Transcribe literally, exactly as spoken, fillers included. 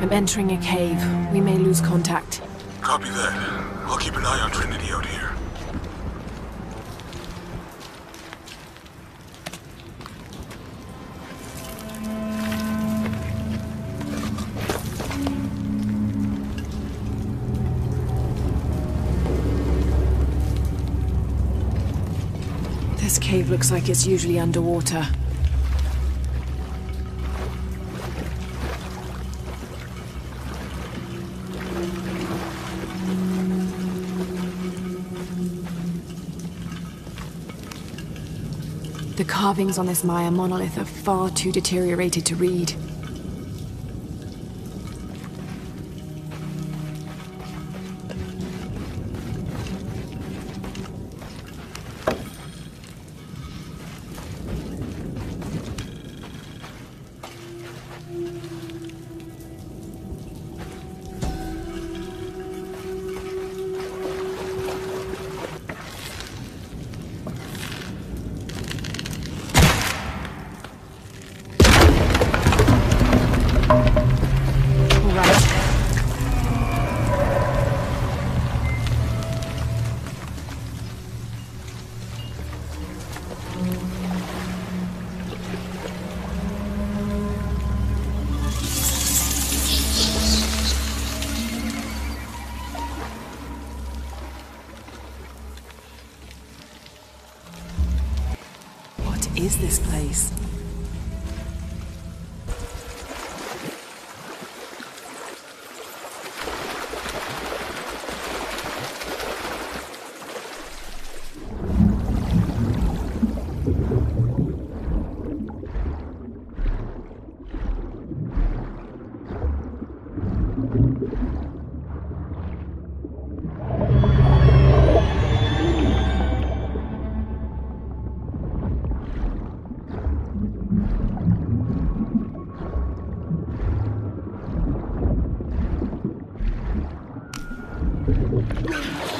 I'm entering a cave. We may lose contact. Copy that. I'll keep an eye on Trinity out here. This cave looks like it's usually underwater. The carvings on this Maya monolith are far too deteriorated to read. What is this place? No.